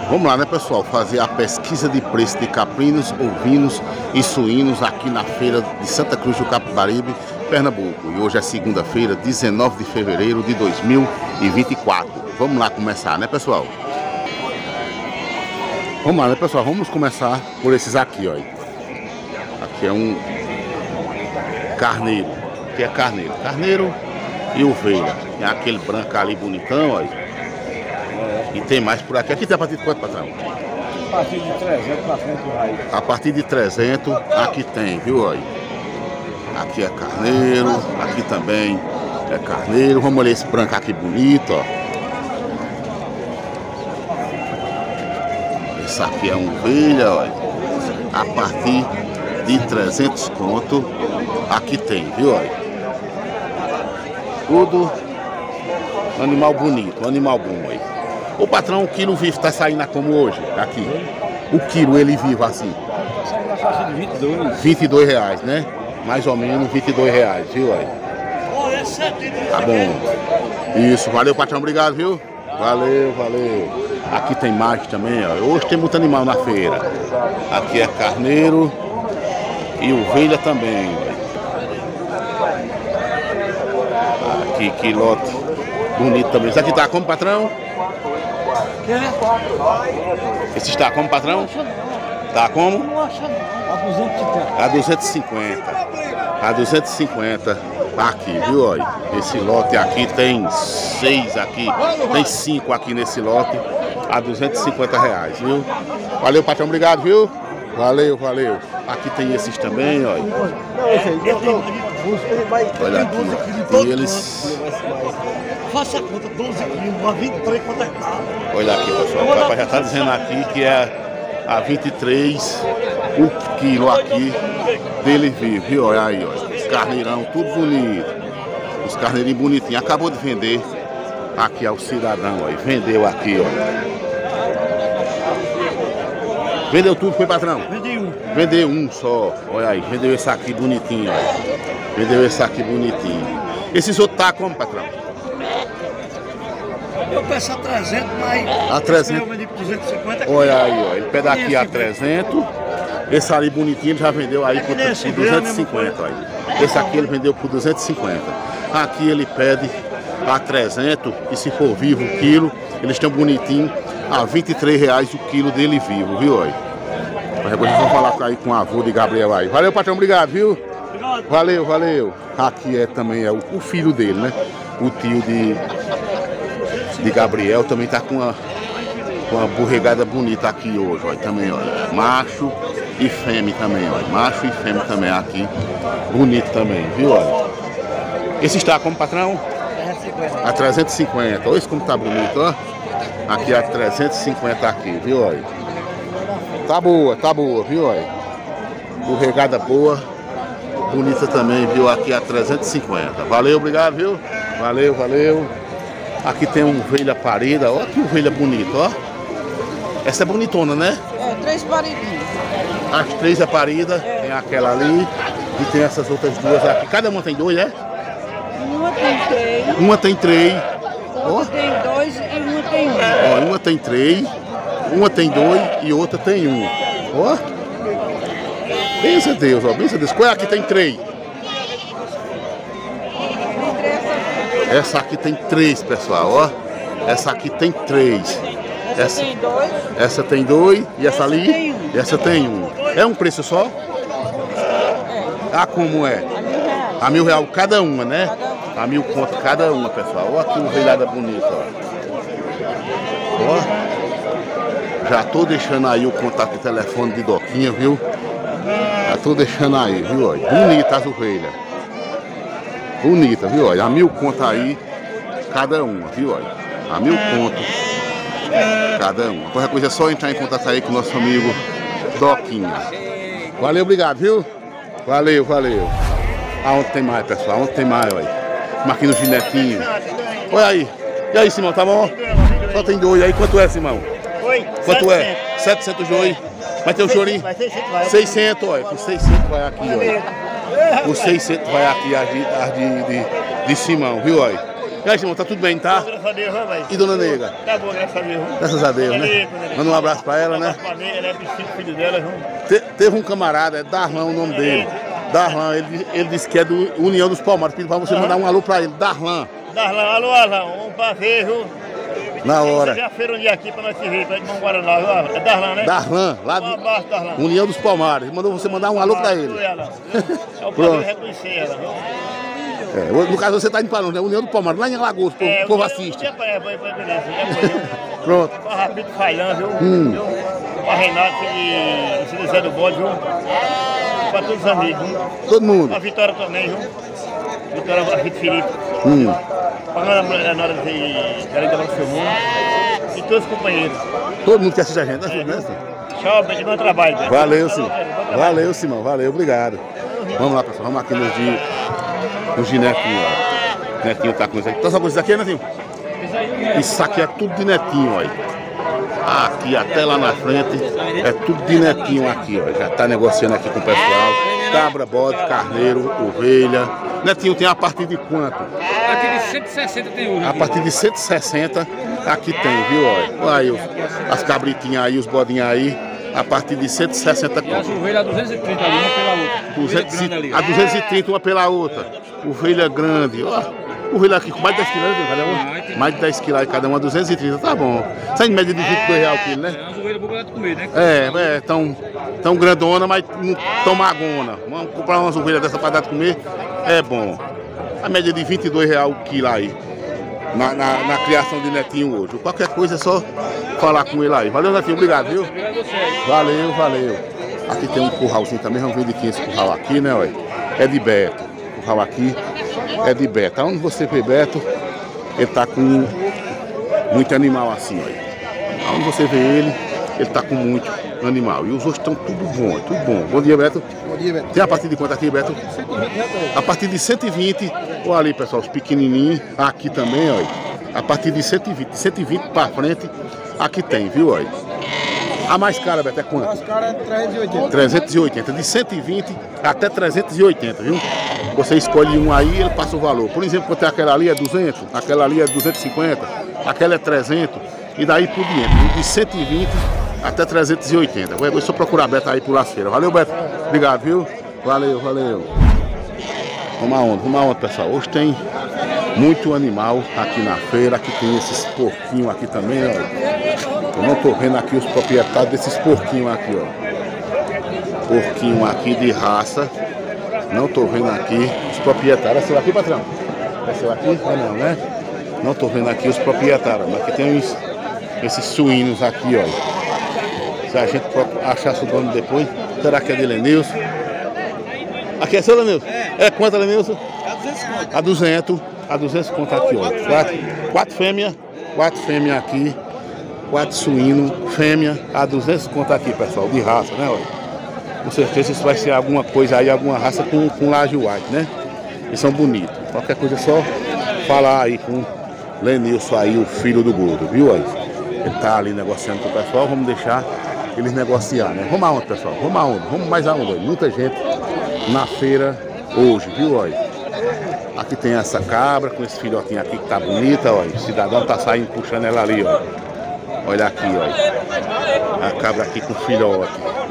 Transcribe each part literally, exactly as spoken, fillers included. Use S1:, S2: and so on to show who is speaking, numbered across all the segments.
S1: Vamos lá, né, pessoal, fazer a pesquisa de preço de caprinos, ovinos e suínos aqui na feira de Santa Cruz do Capibaribe, Pernambuco. E hoje é segunda-feira, dezenove de fevereiro de dois mil e vinte e quatro. Vamos lá começar, né, pessoal? Vamos lá, né, pessoal? Vamos começar por esses aqui, ó. Aqui é um carneiro. Aqui é carneiro. Carneiro e ovelha. Tem aquele branco ali bonitão, ó. E tem mais por aqui. Aqui tem a partir de quanto, patrão?
S2: A partir de trezentos para frente, vai.
S1: A partir de trezentos aqui tem, viu, ó. Aqui é carneiro, aqui também é carneiro. Vamos olhar esse branco aqui bonito, ó. Esse aqui é uma ovelha, ó. A partir de trezentos conto aqui tem, viu, ó. Tudo animal bonito, animal bom aí. O patrão, o quilo vivo tá saindo como hoje, aqui. O quilo ele vivo assim.
S2: Tá saindo na faixa de vinte e dois.
S1: vinte e dois reais, né? Mais ou menos vinte e dois reais, viu aí? Tá bom. Isso, valeu, patrão, obrigado, viu? Valeu, valeu. Aqui tem mais também, ó. Hoje tem muito animal na feira. Aqui é carneiro e ovelha também, ó. Aqui, quilote bonito também. Isso aqui tá como, patrão? Esse está como, patrão? Tá como? A duzentos e cinquenta. A duzentos e cinquenta aqui, viu? Olha, esse lote aqui tem seis aqui, tem cinco aqui nesse lote, a duzentos e cinquenta reais, viu? Valeu, patrão, obrigado, viu? Valeu, valeu. Aqui tem esses também, olha. Olha aqui, ó. E eles...
S3: Faça a conta, doze quilos, a vinte e três, quanto é que tá?
S1: Olha aqui, pessoal, o papai já está dizendo aqui que é a vinte e três o quilo aqui dele vivo, viu? Olha aí, ó, os carneirão, tudo bonito, os carneirinhos bonitinhos. Acabou de vender aqui ao cidadão, ó, vendeu aqui, ó. Vendeu tudo, foi, patrão?
S3: Vendi um.
S1: Vendeu um só, olha aí, vendeu esse aqui bonitinho, ó. Vendeu esse aqui bonitinho. Esses outros tá como, patrão?
S3: Eu peço a trezentos, mas...
S1: A trezentos.
S3: Eu vendi por duzentos e cinquenta.
S1: Olha aí, ó. Ele pede aqui a trezentos. Esse ali bonitinho ele já vendeu aí por duzentos e cinquenta. Ó. Esse aqui ele vendeu por duzentos e cinquenta. Aqui ele pede a trezentos. E se for vivo o quilo, eles estão bonitinhos a vinte e três reais o quilo dele vivo, viu? Ó. Depois vamos falar aí com o avô de Gabriel aí. Valeu, patrão. Obrigado, viu?
S3: Obrigado.
S1: Valeu, valeu. Aqui é também é o, o filho dele, né? O tio de... de Gabriel também tá com uma, com uma borregada bonita aqui hoje, ó, também, olha, macho e fêmea também, olha, macho e fêmea também aqui, bonito também, viu, olha. Esse está como, patrão? A trezentos e cinquenta, olha isso como tá bonito, ó, aqui a trezentos e cinquenta aqui, viu, olha. Tá boa, tá boa, viu, olha, borregada boa, bonita também, viu, aqui a trezentos e cinquenta, valeu, obrigado, viu, valeu, valeu. Aqui tem uma ovelha parida, olha que ovelha bonita, ó. Essa é bonitona, né?
S4: É, três paridinhas.
S1: As três é parida, é. Tem aquela ali e tem essas outras duas aqui. Cada uma tem dois, é?
S4: Uma tem três.
S1: Uma tem três.
S4: Outra
S1: Ó.
S4: tem dois e uma tem um.
S1: Ó, uma tem três, uma tem dois e outra tem um. Ó. Bença Deus, ó. Bença Deus. Qual é aqui tem três? Essa aqui tem três, pessoal, ó. Essa aqui tem três.
S4: Essa, essa tem dois.
S1: Essa tem dois. E essa, essa ali?
S4: Tem um.
S1: E essa tem um. É um preço só?
S4: É.
S1: Ah, como é?
S4: A mil reais.
S1: A mil reais cada uma, né?
S4: Cada uma.
S1: A mil conto cada uma, pessoal. Olha que ovelhada bonita, ó. Ó. Já tô deixando aí o contato de telefone de Doquinha, viu? Já tô deixando aí, viu? Ó. Bonita as ovelhas. Bonita, viu? Olha, a mil conto aí, cada uma, viu? Olha, a mil conto, cada uma. Qualquer coisa é só entrar em contato aí com o nosso amigo Doquinha. Valeu, obrigado, viu? Valeu, valeu. Aonde tem mais, pessoal? Aonde tem mais, olha? Aqui no ginetinho. Olha aí. E aí, Simão, tá bom? Só tem dois aí. Quanto é, Simão?
S3: Oi?
S1: Quanto é? setecentos dois. Vai ter o chorinho? seiscentos, olha. Por seiscentos vai aqui, olha. Por seiscentos vai aqui as de, as de, de, de Simão, viu, olha? E aí, irmão, tá tudo bem, tá?
S2: Graças a Deus, rapaz.
S1: E dona Nega?
S2: Tá bom, graças a Deus.
S1: Graças a Deus, né? Manda um abraço pra ela, né?
S2: Ela é filho dela, viu?
S1: Te, teve um camarada, é Darlan o nome dele. Darlan, ele, ele disse que é do União dos Palmares. Pediu pra você mandar um alô pra ele, Darlan.
S2: Darlan, alô, Darlan, um prazer, viu?
S1: Na hora.
S2: Já feira um dia aqui pra nós se ver, pra tomar um Guaraná, viu? É Darlan, né?
S1: Darlan, lá
S2: Um abraço, Darlan.
S1: do União dos Palmares. Ele mandou você mandar um alô pra ele.
S2: Ela, é um
S1: Pronto.
S2: prazer reconhecer ela, viu?
S1: É, no caso você tá indo pra onde? É União dos Palmares, lá em Alagoas, o povo,
S2: É,
S1: o povo
S2: eu-
S1: assiste.
S2: eu- É, foi, foi, beleza. É, foi, viu?
S1: Pronto.
S2: Pra Rapito Failan, viu?
S1: Hum.
S2: Viu? Pra Renato e Cid Zé do Bode, viu? Pra todos os amigos, viu?
S1: Todo mundo.
S2: Pra Vitória também, viu? Vitória Rapito Felipe.
S1: Hum.
S2: Pra Nora Nora de Galinha do Seu Mundo. E todos os companheiros.
S1: Todo mundo que assiste a gente, né? né?
S2: Tchau, bem, bom trabalho, velho.
S1: Valeu,
S2: Falou,
S1: Simão.
S2: velho, bom trabalho.
S1: Valeu, Simão. Valeu, obrigado. Vamos lá, pessoal. Vamos aqui nos de, nos de Netinho, ó. Netinho tá com isso aqui. Então, essa coisa aqui é, Netinho? Isso aqui é tudo de Netinho, ó. Aqui, até lá na frente, é tudo de Netinho aqui, ó. Já tá negociando aqui com o pessoal. Cabra, bode, carneiro, ovelha. Netinho tem a partir de quanto?
S5: A partir de cento e sessenta tem hoje.
S1: A partir de cento e sessenta aqui tem, viu? Olha, olha aí, os- as cabritinhas aí, os bodinhos aí, a partir de cento e sessenta
S5: E as
S1: conto.
S5: ovelhas a duzentos e trinta ali, uma pela outra.
S1: duzentos
S5: Ovelha grande
S1: e-
S5: ali.
S1: A duzentos e trinta uma pela outra. Ovelha grande, ó. Ovelha aqui com mais de dez quilos, né, cada uma? Mais de dez quilos aí cada uma, duzentos e trinta, tá bom. Sai em média de vinte e dois reais o quilo, né?
S5: É umas ovelhas boas de comer, né?
S1: É, é, tão, tão grandona, mas não tão magona. Vamos comprar umas ovelhas dessa pra dar de comer, é bom. A média de vinte e dois reais o quilo aí, na, na, na criação de Netinho hoje. Qualquer coisa é só falar com ele aí. Valeu, Netinho, obrigado, viu?
S5: Obrigado a você aí.
S1: Valeu, valeu. Aqui tem um curralzinho também, vamos ver de quem é esse curral aqui, né, olha? É de Beto. O curral aqui é de Beto. Onde você vê Beto, ele tá com muito animal assim, olha. Onde você vê ele, ele tá com muito animal. E os outros estão tudo bom, tudo bom. Bom dia, Beto.
S3: Bom dia, Beto.
S1: Tem a partir de quanto aqui, Beto? A partir de cento e vinte. Olha ali, pessoal, os pequenininhos. Aqui também, olha. A partir de cento e vinte. cento e vinte para frente, aqui tem, viu, olha. A mais cara, Beto, é quanto?
S3: As caras é trezentos e oitenta.
S1: trezentos e oitenta. De cento e vinte até trezentos e oitenta, viu? Você escolhe um aí e ele passa o valor. Por exemplo, quanto é aquela ali é duzentos, aquela ali é duzentos e cinquenta, aquela é trezentos e daí por diante. viu? De cento e vinte até trezentos e oitenta. Vou só procurar Beto aí por Las Feiras. Valeu, Beto. Obrigado, viu? Valeu, valeu. Vamos aonde? Vamos aonde, pessoal? Hoje tem muito animal aqui na feira. Aqui tem esses porquinhos aqui também, ó. Eu não tô vendo aqui os proprietários desses porquinhos aqui, ó. Porquinho aqui de raça. Não tô vendo aqui os proprietários. É seu aqui, patrão? É seu aqui? É não, né? Não tô vendo aqui os proprietários. Mas aqui tem uns, esses suínos aqui, ó. Se a gente achasse o dono depois, será que é de Lenilson? Aqui é seu, Lenilson? É, é quanto, Lenilson? A duzentos. A duzentos conto aqui, ó. Quatro, quatro fêmeas. Quatro fêmeas aqui. Quatro suínos. Fêmea. A duzentos conto aqui, pessoal. De raça, né, olha. Com certeza isso vai ser alguma coisa aí, alguma raça com, com laje white, né? Eles são bonitos. Qualquer coisa é só falar aí com Lenilson aí, o filho do gordo, viu aí? Ele tá ali negociando com o pessoal, vamos deixar eles negociar, né? Vamos aonde, pessoal? Vamos aonde? Vamos mais aonde? Muita gente na feira hoje, viu, olha? Aqui tem essa cabra com esse filhotinho aqui que tá bonita, olha. O cidadão tá saindo puxando ela ali, ó. Olha aqui, olha. A cabra aqui com filhote.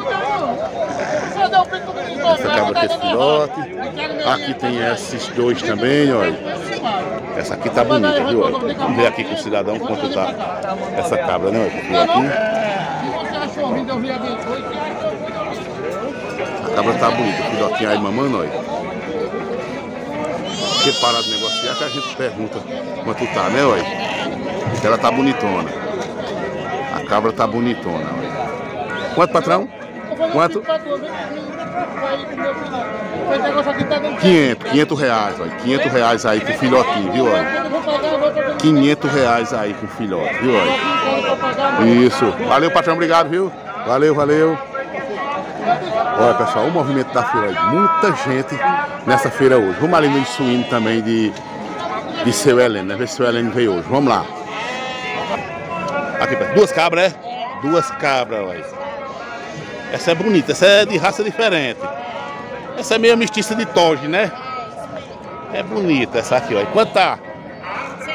S1: Essa cabra aqui, esse filhote. Aqui tem esses dois também, olha. Essa aqui tá bonita, viu? Olha. Vamos ver aqui com o cidadão quanto tá essa cabra, né? Olha, aqui. A cabra tá bonita, o filhotinho aí mamando, olha. Porque parar de negociar que a gente pergunta quanto tá, né, olha. Porque ela tá bonitona. A cabra tá bonitona, olha. Quanto, patrão? Quanto? quinhentos, quinhentos reais, olha. quinhentos reais aí com filhotinho, viu, olha. quinhentos reais aí com filhote, viu, olha. Isso. Valeu, patrão, obrigado, viu? Valeu, valeu. Olha, pessoal, o movimento da feira, olha, muita gente nessa feira hoje. Vamos ali no suíno também de, de seu Heleno, né? Ver se seu Heleno veio hoje. Vamos lá. Aqui, duas cabras, é? Duas cabras, olha. Essa é bonita, essa é de raça diferente. Essa é meio mestiça de Toge, né? É bonita essa aqui, olha. Quanto tá?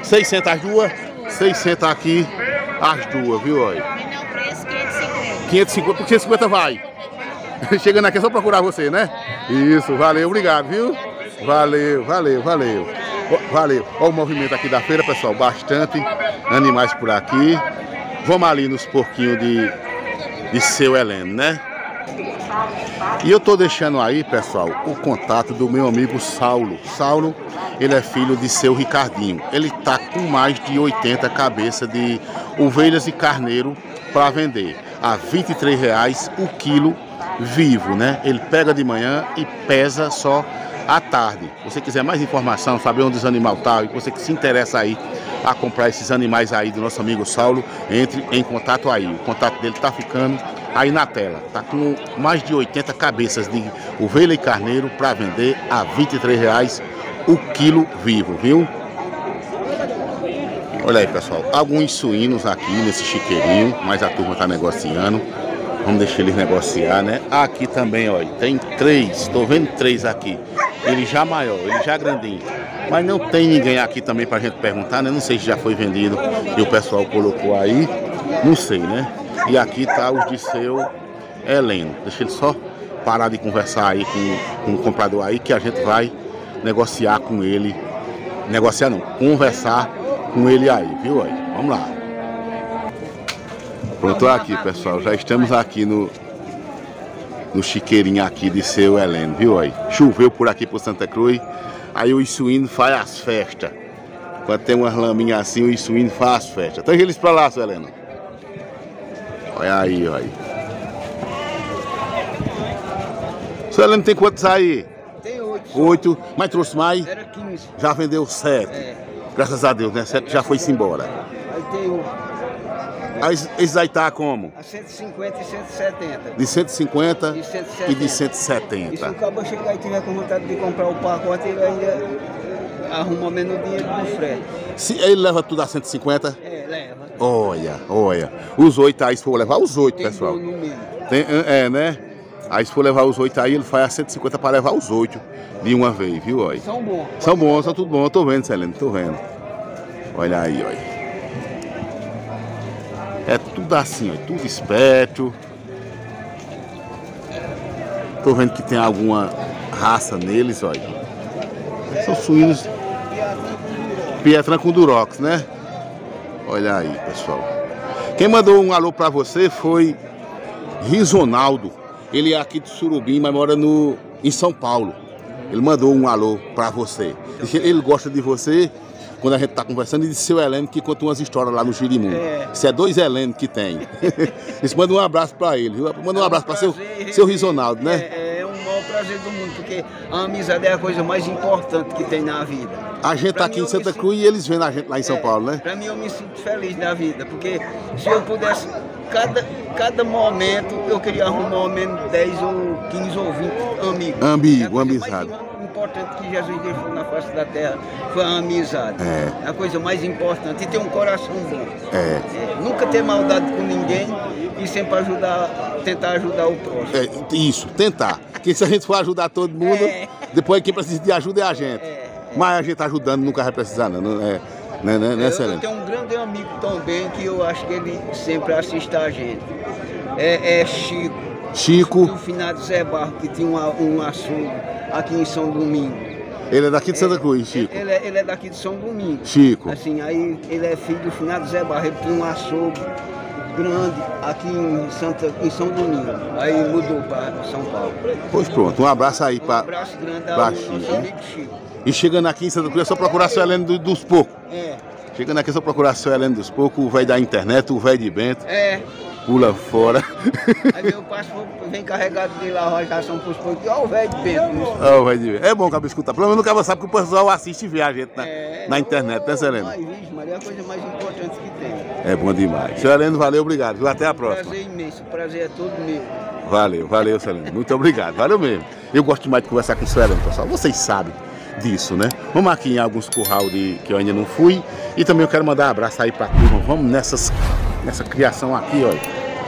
S1: seiscentos as duas? seiscentos aqui as duas, viu? Olha.
S4: Menor preço, quinhentos e cinquenta.
S1: quinhentos e cinquenta, por quinhentos e cinquenta vai. Chegando aqui é só procurar você, né? Isso, valeu, obrigado, viu? Valeu, valeu, valeu. Valeu. Olha o movimento aqui da feira, pessoal. Bastante animais por aqui. Vamos ali nos porquinhos de, de Seu Heleno, né? E eu tô deixando aí, pessoal, o contato do meu amigo Saulo. Saulo, ele é filho de Seu Ricardinho. Ele tá com mais de oitenta cabeças de ovelhas e carneiro para vender. A vinte e três reais o quilo vivo, né? Ele pega de manhã e pesa só à tarde. Se você quiser mais informação, saber onde os animais estão, e você que se interessa aí a comprar esses animais aí do nosso amigo Saulo, entre em contato aí. O contato dele tá ficando aí na tela. Tá com mais de oitenta cabeças de ovelha e carneiro para vender a vinte e três reais o quilo vivo, viu? Olha aí, pessoal, alguns suínos aqui nesse chiqueirinho, mas a turma tá negociando. Vamos deixar eles negociar, né? Aqui também, olha, tem três, tô vendo três aqui. Ele já maior, ele já grandinho. Mas não tem ninguém aqui também pra gente perguntar, né? Não sei se já foi vendido e o pessoal colocou aí. Não sei, né? E aqui tá os de Seu Heleno. Deixa ele só parar de conversar aí com, com o comprador aí, que a gente vai negociar com ele. Negociar não, conversar com ele aí, viu? Aí, vamos lá. Pronto, aqui, pessoal, já estamos aqui no no chiqueirinho aqui de Seu Heleno, viu aí? Choveu por aqui por Santa Cruz, aí o suíno faz as festas. Quando tem umas laminhas assim, o suíno faz as festas. Então eles pra lá, Seu Heleno. Olha aí, olha aí. Seu Heleno tem quantos aí?
S6: Tem oito.
S1: Oito, mas trouxe mais?
S6: Era quinze.
S1: Já vendeu sete.
S6: É.
S1: Graças a Deus, né? Sete já foi-se embora.
S6: Aí tem um.
S1: Aí, esses aí tá como?
S6: A cento e cinquenta e cento e setenta.
S1: De cento e cinquenta
S6: E cento e setenta.
S1: e de cento e
S6: E se
S1: setenta.
S6: o cabo chegar e tiver com vontade de comprar o pacote, ele ainda arruma menos dinheiro do frete.
S1: Se ele leva tudo a cento e cinquenta?
S6: É, leva.
S1: Olha, olha. Os oito aí, se for levar os oito,
S6: Tem
S1: pessoal.
S6: bolo no meio.
S1: Tem, é, né? Aí se for levar os oito aí, ele faz a cento e cinquenta para levar os oito de uma vez, viu? Olha.
S6: São bons.
S1: São bons, são tudo bom. Eu tô vendo, Celene, tô vendo. Olha aí, olha. É tudo assim, ó, tudo esperto. Tô vendo que tem alguma raça neles, olha. São suínos Pietran com Durox, né? Olha aí, pessoal. Quem mandou um alô pra você foi Risonaldo. Ele é aqui de Surubim, mas mora no, em São Paulo. Ele mandou um alô pra você. Ele gosta de você. Quando a gente tá conversando, e de Seu Heleno que conta umas histórias lá no Girimum. É. Isso é dois Heleno que tem. Isso manda um abraço pra ele, viu? Manda um abraço pra seu, seu Risonaldo, né?
S6: É, é um maior prazer do mundo, porque a amizade é a coisa mais importante que tem na vida.
S1: A gente tá aqui em Santa Cruz e eles vendo a gente lá em São
S6: é,
S1: Paulo, né?
S6: Pra mim eu me sinto feliz na vida, porque se eu pudesse, cada, cada momento eu queria arrumar ao menos dez ou quinze ou vinte amigos.
S1: Amigo,
S6: é
S1: amizade.
S6: Importante que Jesus deixou na face da terra foi a amizade.
S1: É.
S6: É a coisa mais importante. E ter um coração bom.
S1: É.
S6: É. Nunca ter maldade com ninguém e sempre ajudar, tentar ajudar o próximo.
S1: É, isso, tentar. Porque se a gente for ajudar todo mundo,
S6: É.
S1: depois quem precisa de ajuda é a gente.
S6: É.
S1: Mas a gente ajudando nunca vai precisar, não. não é, né, né, né,
S6: eu, eu
S1: Celene?
S6: tenho um grande amigo também que eu acho que ele sempre assiste a gente. É, é Chico.
S1: Chico.
S6: Do finado Zé Barro, que tinha um, um açougue aqui em São Domingo.
S1: Ele é daqui de Santa Cruz, Chico.
S6: Ele, ele, é, ele é daqui de São Domingo.
S1: Chico.
S6: Assim, aí ele é filho do finado Zé Barro, ele tinha um açougue grande aqui em, Santa, em São Domingo. Aí mudou para São Paulo.
S1: Pois pronto, um abraço aí
S6: Um
S1: para
S6: abraço grande
S1: pra
S6: ao
S1: Chico,
S6: nosso
S1: né?
S6: amigo Chico.
S1: E chegando aqui em Santa Cruz é só procurar Seu Heleno do- dos Poucos.
S6: É,
S1: Chegando aqui é só procurar Seu Heleno dos Poucos, o velho da internet, o velho de Bento,
S6: é.
S1: pula fora.
S6: Aí meu pastor vem carregado de lá, arrojação pros poucos. Olha o velho de Bento.
S1: Ó, o velho de Bento. É bom, cabra, escutar. Pelo menos o cabra sabe que o pessoal assiste e vê a gente na,
S6: É,
S1: na internet, né, Seu Heleno?
S6: Mas, vixe, Maria, é a coisa mais importante que tem.
S1: É bom demais. Seu Heleno, valeu, obrigado. Viu? Até a próxima.
S6: Prazer imenso, o prazer é todo meu.
S1: Valeu, valeu, Seu Heleno. Muito obrigado, valeu mesmo. Eu gosto demais de conversar com o Seu Heleno, pessoal. Vocês sabem disso, né? Vamos aqui em alguns curral de, que eu ainda não fui. E também eu quero mandar um abraço aí pra turma. Vamos nessas, nessa criação aqui, ó.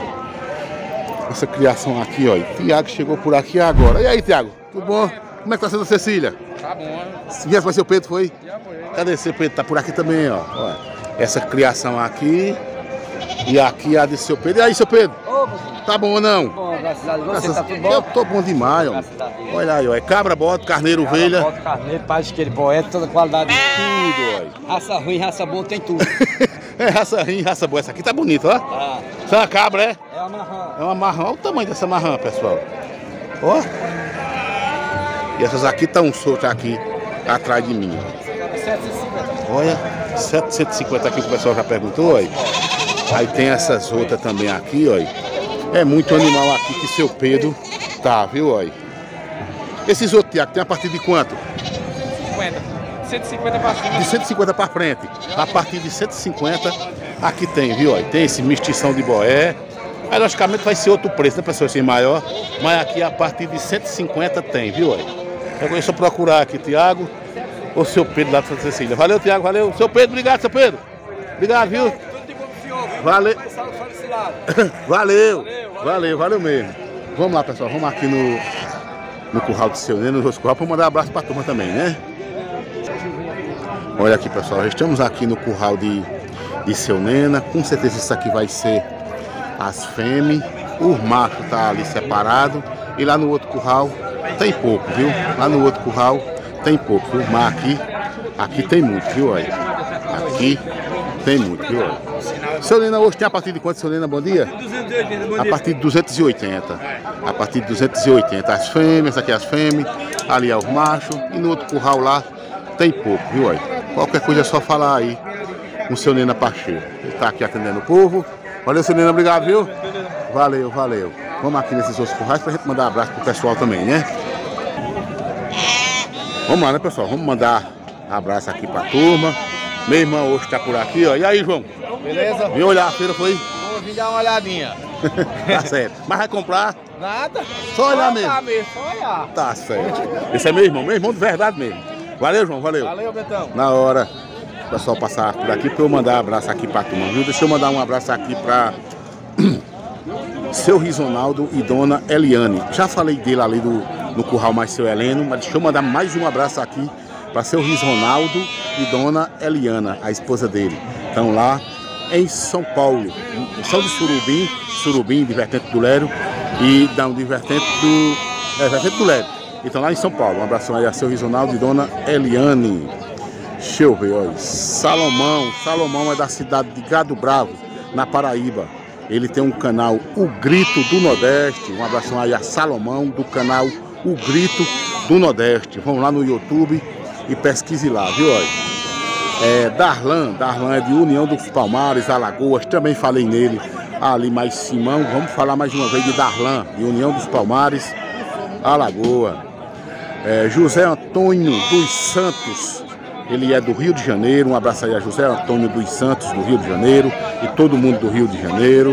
S1: Essa criação aqui, ó. Tiago chegou por aqui agora. E aí, Tiago? Tudo bom? Como é que tá sendo a Cecília?
S5: Tá Tá bom.
S1: Se viesse pra seu Pedro, foi? Cadê seu Pedro? Tá por aqui também, ó. Ó, essa criação aqui. E aqui a de seu Pedro. E aí, seu Pedro?
S7: Ô,
S1: tá bom ou não?
S7: bom, graças a Deus. Você
S1: Essas...
S7: tá tudo bom?
S1: Eu tô bom demais, ó. Olha aí, ó. É cabra, bode, carneiro,
S7: Cabra,
S1: ovelha.
S7: bode, carneiro, pai, isqueiro, boé, toda qualidade.
S1: Tudo, ó.
S7: Raça ruim, raça boa, tem tudo.
S1: É raça ruim, raça boa. Essa aqui tá bonita, ó.
S7: Ah,
S1: Isso é uma cabra, é?
S7: é uma rã.
S1: É uma marrã. Olha o tamanho dessa marrã, pessoal. Ó. E essas aqui estão soltas aqui, atrás de mim.
S7: setecentos e cinquenta.
S1: Olha, setecentos e cinquenta aqui que o pessoal já perguntou, aí. Aí tem essas outras também aqui, ó. É muito animal aqui que seu Pedro tá, viu, ó. Esses outros, Tiago, tem a partir de quanto?
S5: cinquenta. cento e cinquenta pra cima.
S1: De cento e cinquenta para frente. A partir de cento e cinquenta aqui tem, viu, ó. Tem esse mistição de boé. Aí, logicamente, vai ser outro preço, né, pessoal, assim, maior. Mas aqui, a partir de cento e cinquenta tem, viu, ó. É só procurar aqui, Tiago, ou seu Pedro lá de Santa Cecília. Valeu, Tiago, valeu. Seu Pedro, obrigado, seu Pedro. Obrigado, viu? Valeu. Valeu. Valeu, valeu mesmo. Vamos lá, pessoal. Vamos aqui no, no curral de seu Neno, no Rosto Curral, para mandar um abraço para a turma também, né? Olha aqui, pessoal. Estamos aqui no curral de, de seu Nena. Com certeza isso aqui vai ser as fêmeas. O macho tá ali separado. E lá no outro curral tem pouco, viu? Lá no outro curral tem pouco, viu? Mas aqui, aqui tem muito, viu? Olha. Aqui tem muito, viu? Olha. Seu Nena hoje tem a partir de quanto, seu Nena? Bom dia? A partir de duzentos e oitenta. A partir de duzentos e oitenta. As fêmeas, aqui as fêmeas, ali é os machos. E no outro curral lá tem pouco, viu? Olha. Qualquer coisa é só falar aí com o seu Nena Pacheco. Ele tá aqui atendendo o povo. Valeu, seu Nena, obrigado, viu? Valeu, valeu. Vamos aqui nesses outros currais pra gente mandar um abraço pro pessoal também, né? Vamos lá, né, pessoal? Vamos mandar um abraço aqui pra turma. Meu irmão hoje tá por aqui, ó. E aí, João?
S3: Beleza?
S1: Vim olhar a feira, foi?
S3: Vou vir dar uma olhadinha.
S1: Tá certo. Mas vai comprar?
S3: Nada.
S1: Só olhar mesmo.
S3: Tá mesmo, só olhar.
S1: Tá certo. Esse é meu irmão, meu irmão de verdade mesmo. Valeu, João, valeu.
S3: Valeu, Betão.
S1: Na hora, o pessoal passar por aqui pra eu mandar um abraço aqui pra turma, viu? Deixa eu mandar um abraço aqui pra seu Risonaldo e dona Eliane. Já falei dele ali do, no curral mais seu Heleno, mas deixa eu mandar mais um abraço aqui para seu Risonaldo e dona Eliana, a esposa dele. Estão lá em São Paulo, são de Surubim, Surubim, de Vertente do Lério, e da de Vertente do, é, Vertente do Lério. Então lá em São Paulo. Um abração aí a seu Risonaldo e dona Eliane. Deixa eu ver, olha. Salomão, Salomão é da cidade de Gado Bravo, na Paraíba. Ele tem um canal, O Grito do Nordeste. Um abração aí a Salomão, do canal O Grito do Nordeste. Vamos lá no YouTube e pesquise lá, viu? Olha. É, Darlan, Darlan é de União dos Palmares, Alagoas. Também falei nele ali, mais Simão. Vamos falar mais uma vez de Darlan, de União dos Palmares, Alagoas. É, José Antônio dos Santos. Ele é do Rio de Janeiro. Um abraço aí a José Antônio dos Santos, do Rio de Janeiro. E todo mundo do Rio de Janeiro.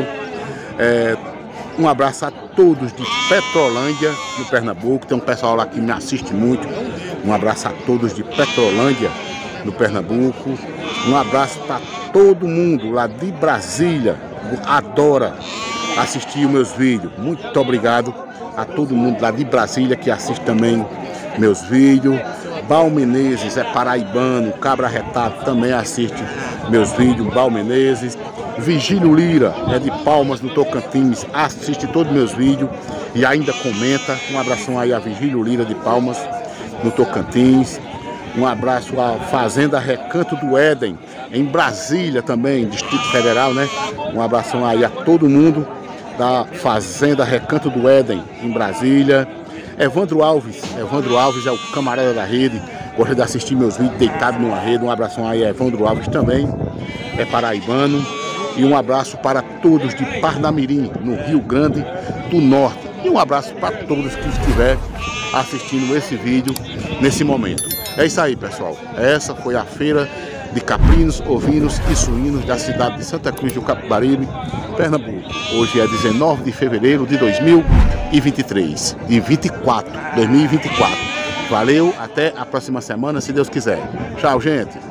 S1: É, um abraço a todos de Petrolândia, no Pernambuco. Tem um pessoal lá que me assiste muito. Um abraço a todos de Petrolândia, no Pernambuco. Um abraço para todo mundo lá de Brasília. Adora assistir os meus vídeos. Muito obrigado a todo mundo lá de Brasília que assiste também meus vídeos. Bal Menezes é paraibano, Cabra Retado também assiste meus vídeos, Bal Menezes. Vigílio Lira é de Palmas, no Tocantins, assiste todos meus vídeos e ainda comenta. Um abração aí a Vigílio Lira de Palmas, no Tocantins. Um abraço à Fazenda Recanto do Éden, em Brasília também, Distrito Federal, né? Um abração aí a todo mundo da Fazenda Recanto do Éden, em Brasília. Evandro Alves, Evandro Alves é o camarada da rede, gosta de assistir meus vídeos deitado numa rede. Um abração aí a Evandro Alves também, é paraibano. E um abraço para todos de Parnamirim, no Rio Grande do Norte. E um abraço para todos que estiverem assistindo esse vídeo nesse momento. É isso aí, pessoal. Essa foi a feira de caprinos, ovinos e suínos da cidade de Santa Cruz do Capibaribe, Pernambuco. Hoje é dezenove de fevereiro de dois mil e vinte e três. E vinte e quatro, dois mil e vinte e quatro. Valeu, até a próxima semana, se Deus quiser. Tchau, gente.